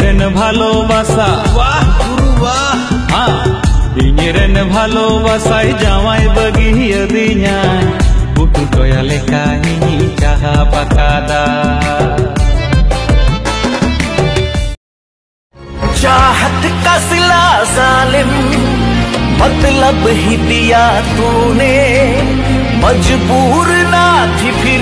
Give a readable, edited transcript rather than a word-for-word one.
इन्हेरेन भालोबासा वाह गुरु वाह हाँ इन्हेरेन भालोबासाय जावाय बगियदिन्याय पुतु टोया लेकाई चाहा पकादा चाहत का सिला जालिम मतलब ही दिया तूने मजबूर ना थी फिर